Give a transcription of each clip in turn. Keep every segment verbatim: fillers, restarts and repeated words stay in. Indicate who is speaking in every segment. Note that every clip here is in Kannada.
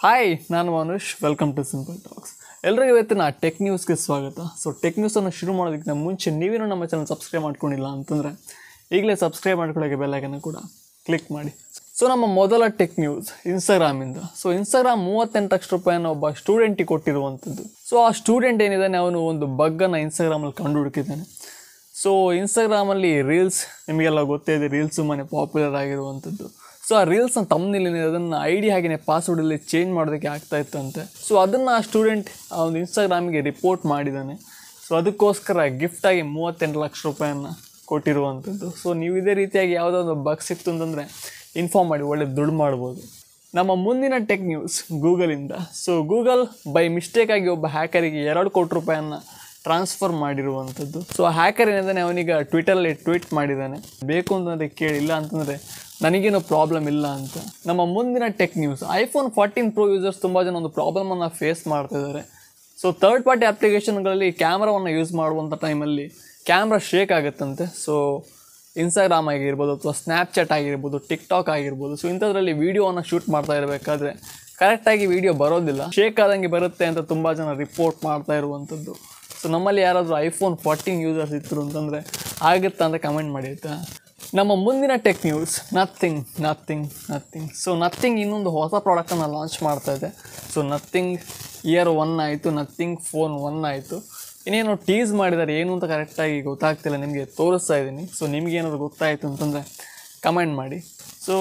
Speaker 1: ಹಾಯ್ ನಾನು Anush welcome to Simple Talks. ಎಲ್ಲರಿಗೂ ಇವತ್ತಿನ ಟೆಕ್ ನ್ಯೂಸ್ಗೆ ಸ್ವಾಗತ. ಸೊ ಟೆಕ್ ನ್ಯೂಸನ್ನು ಶುರು ಮಾಡೋದಕ್ಕಿಂತ ಮುಂಚೆ ನೀವೇನು ನಮ್ಮ ಚಾನಲ್ ಸಬ್ಸ್ಕ್ರೈಬ್ ಮಾಡ್ಕೊಂಡಿಲ್ಲ ಅಂತಂದರೆ ಈಗಲೇ ಸಬ್ಸ್ಕ್ರೈಬ್ ಮಾಡ್ಕೊಳ್ಳೋಕ್ಕೆ ಬೆಲ್ಲೈಕನ್ನು ಕೂಡ ಕ್ಲಿಕ್ ಮಾಡಿ. ಸೊ ನಮ್ಮ ಮೊದಲ ಟೆಕ್ ನ್ಯೂಸ್ ಇನ್ಸ್ಟಾಗ್ರಾಮಿಂದ. ಸೊ ಇನ್ಸ್ಟಾಗ್ರಾಮ್ ಮೂವತ್ತೆಂಟು ಲಕ್ಷ ರೂಪಾಯಿನ ಒಬ್ಬ ಸ್ಟೂಡೆಂಟಿಗೆ ಕೊಟ್ಟಿರುವಂಥದ್ದು. ಸೊ ಆ ಸ್ಟೂಡೆಂಟ್ ಏನಿದ್ದಾನೆ ಅವನು ಒಂದು ಬಗ್ಗನ್ನು ಇನ್ಸ್ಟಾಗ್ರಾಮಲ್ಲಿ ಕಂಡು ಹುಡುಕಿದ್ದಾನೆ. ಸೊ ಇನ್ಸ್ಟಾಗ್ರಾಮಲ್ಲಿ ರೀಲ್ಸ್ ನಿಮಗೆಲ್ಲ ಗೊತ್ತೇ ಇದೆ, ರೀಲ್ಸ್ ತುಂಬಾ ಪಾಪ್ಯುಲರ್ ಆಗಿರುವಂಥದ್ದು. ಸೊ ಆ ರೀಲ್ಸ್ನ ತಮ್ಮನೇಲಿ ಅದನ್ನು ಐ ಡಿ ಹಾಗೆಯೇ ಪಾಸ್ವರ್ಡಲ್ಲಿ ಚೇಂಜ್ ಮಾಡೋದಕ್ಕೆ ಆಗ್ತಾ ಇತ್ತಂತೆ. ಸೊ ಅದನ್ನು ಆ ಸ್ಟೂಡೆಂಟ್ ಆ ಒಂದು ಇನ್ಸ್ಟಾಗ್ರಾಮಿಗೆ ರಿಪೋರ್ಟ್ ಮಾಡಿದ್ದಾನೆ. ಸೊ ಅದಕ್ಕೋಸ್ಕರ ಗಿಫ್ಟಾಗಿ ಮೂವತ್ತೆಂಟು ಲಕ್ಷ ರೂಪಾಯಿಯನ್ನು ಕೊಟ್ಟಿರುವಂಥದ್ದು. ಸೊ ನೀವು ಇದೇ ರೀತಿಯಾಗಿ ಯಾವುದಾದ್ರು ಬಗ್ ಸಿಕ್ತು ಅಂತಂದರೆ ಇನ್ಫಾರ್ಮ್ ಮಾಡಿ, ಒಳ್ಳೆ ದುಡ್ಡು ಮಾಡ್ಬೋದು. ನಮ್ಮ ಮುಂದಿನ ಟೆಕ್ ನ್ಯೂಸ್ ಗೂಗಲಿಂದ. ಸೊ ಗೂಗಲ್ ಬೈ ಮಿಸ್ಟೇಕಾಗಿ ಒಬ್ಬ ಹ್ಯಾಕರಿಗೆ ಎರಡು ಕೋಟಿ ರೂಪಾಯಿಯನ್ನು ಟ್ರಾನ್ಸ್ಫರ್ ಮಾಡಿರುವಂಥದ್ದು. ಸೊ ಆ ಹ್ಯಾಕರ್ ಏನಿದ್ದಾನೆ ಅವನೀಗ ಟ್ವಿಟರಲ್ಲಿ ಟ್ವೀಟ್ ಮಾಡಿದ್ದಾನೆ, ಬೇಕು ಅಂತಂದರೆ ಕೇಳಿಲ್ಲ ಅಂತಂದರೆ ನನಗೇನು ಪ್ರಾಬ್ಲಮ್ ಇಲ್ಲ ಅಂತ. ನಮ್ಮ ಮುಂದಿನ tech news iPhone fourteen Pro users ತುಂಬ ಜನ ಒಂದು ಪ್ರಾಬ್ಲಮನ್ನು ಫೇಸ್ ಮಾಡ್ತಾ ಇದ್ದಾರೆ. ಸೊ ಥರ್ಡ್ ಪಾರ್ಟಿ ಅಪ್ಲಿಕೇಶನ್ಗಳಲ್ಲಿ ಕ್ಯಾಮ್ರಾವನ್ನು ಯೂಸ್ ಮಾಡುವಂಥ ಟೈಮಲ್ಲಿ ಕ್ಯಾಮ್ರಾ ಶೇಕ್ ಆಗುತ್ತಂತೆ. ಸೊ ಇನ್ಸ್ಟಾಗ್ರಾಮ್ ಆಗಿರ್ಬೋದು ಅಥವಾ ಸ್ನ್ಯಾಪ್ಚಾಟ್ ಆಗಿರ್ಬೋದು, ಟಿಕ್ ಟಾಕ್ ಆಗಿರ್ಬೋದು, ಸೊ ಇಂಥದ್ರಲ್ಲಿ ವೀಡಿಯೋವನ್ನು ಶೂಟ್ ಮಾಡ್ತಾ ಇರಬೇಕಾದ್ರೆ ಕರೆಕ್ಟಾಗಿ ವೀಡಿಯೋ ಬರೋದಿಲ್ಲ, ಶೇಕ್ ಆದಂಗೆ ಬರುತ್ತೆ ಅಂತ ತುಂಬ ಜನ ರಿಪೋರ್ಟ್ ಮಾಡ್ತಾ ಇರುವಂಥದ್ದು. ಸೊ ನಮ್ಮಲ್ಲಿ ಯಾರಾದರೂ ಐಫೋನ್ ಫೋರ್ಟೀನ್ ಯೂಸರ್ಸ್ ಇದ್ರು ಅಂತಂದರೆ ಆಗುತ್ತಾ ಅಂತ ಕಮೆಂಟ್ ಮಾಡಿ ಆಯಿತಾ. ನಮ್ಮ ಮುಂದಿನ tech news Nothing Nothing Nothing so Nothing ಇನ್ನೊಂದು ಹೊಸ ಪ್ರಾಡಕ್ಟನ್ನು ಲಾಂಚ್ ಮಾಡ್ತಾ ಇದೆ. ಸೊ ನಥಿಂಗ್ ಇಯರ್ ಒನ್ ಆಯಿತು, ನಥಿಂಗ್ ಫೋನ್ ಒನ್ ಆಯಿತು. ಇನ್ನೇನು ಟೀಸ್ ಮಾಡಿದ್ದಾರೆ, ಏನು ಅಂತ ಕರೆಕ್ಟಾಗಿ ಗೊತ್ತಾಗ್ತಿಲ್ಲ, ನಿಮಗೆ ತೋರಿಸ್ತಾ ಇದ್ದೀನಿ. ಸೊ ನಿಮಗೇನಾದ್ರು ಗೊತ್ತಾಯಿತು ಅಂತಂದರೆ ಕಮೆಂಟ್ ಮಾಡಿ. ಸೊ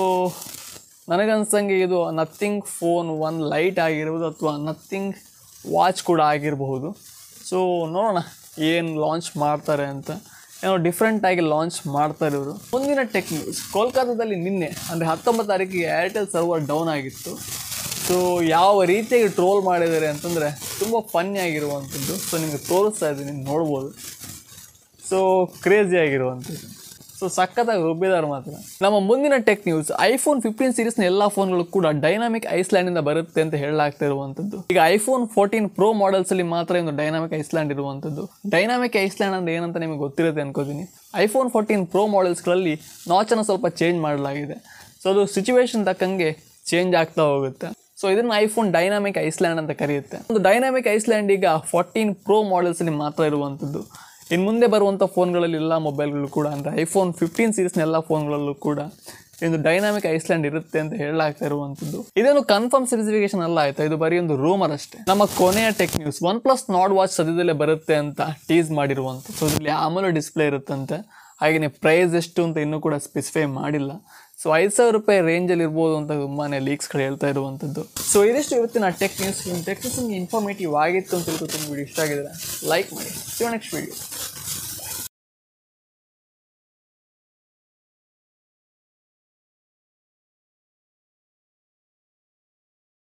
Speaker 1: ನನಗನ್ಸಂಗೆ ಇದು ನಥಿಂಗ್ ಫೋನ್ ಒನ್ ಲೈಟ್ ಆಗಿರ್ಬೋದು ಅಥವಾ ನಥಿಂಗ್ ವಾಚ್ ಕೂಡ ಆಗಿರಬಹುದು. ಸೊ ನೋಡೋಣ ಏನು ಲಾಂಚ್ ಮಾಡ್ತಾರೆ ಅಂತ. ಏನೋ ಡಿಫ್ರೆಂಟಾಗಿ ಲಾಂಚ್ ಮಾಡ್ತಾರೆ ಇವರು. ಮುಂದಿನ ಟೆಕ್ ನ್ಯೂಸ್ ಕೋಲ್ಕತ್ತಾದಲ್ಲಿ ನಿನ್ನೆ ಅಂದರೆ ಹತ್ತೊಂಬತ್ತು ತಾರೀಕಿಗೆ ಏರ್ಟೆಲ್ ಸರ್ವರ್ ಡೌನ್ ಆಗಿತ್ತು. ಸೊ ಯಾವ ರೀತಿಯಾಗಿ ಟ್ರೋಲ್ ಮಾಡಿದ್ದಾರೆ ಅಂತಂದರೆ ತುಂಬ ಫನ್ನಿ ಆಗಿರುವಂಥದ್ದು. ಸೊ ನಿಮಗೆ ತೋರಿಸ್ತಾ ಇದ್ದೀನಿ, ನೋಡ್ಬೋದು. ಸೊ ಕ್ರೇಜಿ ಆಗಿರುವಂಥದ್ದು. ಸೊ ಸಖತ್ತಾಗಿ ರುಬ್ಬಿದಾರೆ ಮಾತ್ರ. ನಮ್ಮ ಮುಂದಿನ ಟೆಕ್ ನ್ಯೂಸ್ ಐಫೋನ್ ಫಿಫ್ಟೀನ್ ಸೀರೀಸ್ನ ಎಲ್ಲ ಫೋನ್ಗಳು ಕೂಡ ಡೈನಾಮಿಕ್ ಐಸ್ಲ್ಯಾಂಡಿಂದ ಬರುತ್ತೆ ಅಂತ ಹೇಳಲಾಗ್ತಾ ಇರುವಂಥದ್ದು. ಈಗ ಐಫೋನ್ ಫೋರ್ಟೀನ್ ಪ್ರೋ ಮಾಡೆಲ್ಸಲ್ಲಿ ಮಾತ್ರ ಒಂದು ಡೈನಾಮಿಕ್ ಐಸ್ಲ್ಯಾಂಡ್ ಇರುವಂಥದ್ದು. ಡೈನಾಮಿಕ್ ಐಸ್ಲ್ಯಾಂಡ್ ಅಂದರೆ ಏನಂತ ನಿಮಗೆ ಗೊತ್ತಿರುತ್ತೆ ಅನ್ಕೋತೀನಿ. ಐಫೋನ್ ಫೋರ್ಟೀನ್ ಪ್ರೋ ಮಾಡೆಲ್ಸ್ಗಳಲ್ಲಿ ನಾಚನ್ನು ಸ್ವಲ್ಪ ಚೇಂಜ್ ಮಾಡಲಾಗಿದೆ. ಸೊ ಅದು ಸಿಚುವೇಶನ್ ತಕ್ಕಂಗೆ ಚೇಂಜ್ ಆಗ್ತಾ ಹೋಗುತ್ತೆ. ಸೊ ಇದನ್ನು ಐಫೋನ್ ಡೈನಾಮಿಕ್ ಐಸ್ಲ್ಯಾಂಡ್ ಅಂತ ಕರೆಯುತ್ತೆ. ಒಂದು ಡೈನಾಮಿಕ್ ಐಸ್ಲ್ಯಾಂಡ್ ಈಗ ಫೋರ್ಟೀನ್ ಪ್ರೋ ಮಾಡೆಲ್ಸಲ್ಲಿ ಮಾತ್ರ ಇರುವಂಥದ್ದು. ಇನ್ನು ಮುಂದೆ ಬರುವಂಥ ಫೋನ್ಗಳಲ್ಲಿ ಎಲ್ಲ ಮೊಬೈಲ್ಗಳು ಕೂಡ ಅಂದರೆ ಐಫೋನ್ ಫಿಫ್ಟೀನ್ ಸೀರೀಸ್ನ ಎಲ್ಲ ಫೋನ್ಗಳಲ್ಲೂ ಕೂಡ ಒಂದು ಡೈನಾಮಿಕ್ ಐಸ್ಲ್ಯಾಂಡ್ ಇರುತ್ತೆ ಅಂತ ಹೇಳಲಾಗ್ತಾ ಇರುವಂಥದ್ದು. ಇದೇನು ಕನ್ಫರ್ಮ್ ಸ್ಪೆಸಿಫಿಕೇಶನ್ ಅಲ್ಲ ಆಯ್ತಾ, ಇದು ಬರೀ ಒಂದು ರೂಮರ್ ಅಷ್ಟೇ. ನಮ್ಮ ಕೊನೆಯ tech news OnePlus Nord Watch ಸದ್ಯದಲ್ಲೇ ಬರುತ್ತೆ ಅಂತ ಟೀಸ್ ಮಾಡಿರುವಂಥದ್ದು. ಸೊ ಇದರಲ್ಲಿ ಆಮೂಲ ಡಿಸ್ಪ್ಲೇ ಇರುತ್ತಂತೆ, ಹಾಗೆಯೇ ಪ್ರೈಸ್ ಎಷ್ಟು ಅಂತ ಇನ್ನೂ ಕೂಡ ಸ್ಪೆಸಿಫೈ ಮಾಡಿಲ್ಲ. ಸೊ ಐದು ಸಾವಿರ ರೂಪಾಯಿ ರೇಂಜಲ್ಲಿ ಇರ್ಬೋದು ಅಂತ ತುಂಬಾ ಲೀಕ್ಸ್ಗಳು ಹೇಳ್ತಾ ಇರುವಂಥದ್ದು. ಸೊ ಇದಿಷ್ಟು ಇವತ್ತಿನ ಟೆಕ್ ನ್ಯೂಸ್. ನಿಮ್ಮ ಟೆಕ್ ನ್ಯೂಸ್ ನಿಮಗೆ ಇನ್ಫಾರ್ಮೇಟಿವ್ ಆಗಿತ್ತು ಅಂತ ತಿಳ್ಕೊತೀನಿ. ವಿಡಿಯೋ ಇಷ್ಟ ಆಗಿದ್ರೆ ಲೈಕ್ ಮಾಡಿ. See you next video.